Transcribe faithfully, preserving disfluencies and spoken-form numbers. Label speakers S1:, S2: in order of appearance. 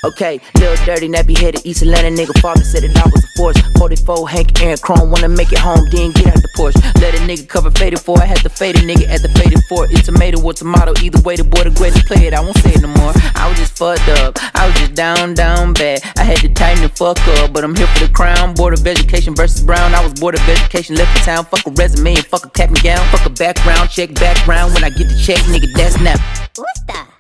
S1: Okay, Lil Dirty, nappy headed East Atlanta nigga. Father said that I was a force. forty-four, Hank, Aaron, Chrome, wanna make it home, then get out the Porsche. Let a nigga cover faded for. I had to fade a nigga at the faded for. It's tomato or tomato, either way the boy the greatest play it. I won't say it no more. I was just fucked up, I was just down, down bad. I had to tighten the fuck up, but I'm here for the crown. Board of Education versus Brown. I was bored of education, left the town. Fuck a resume and fuck a cap and gown. Fuck a background check, background. When I get the check, nigga, that's now.
S2: What's that?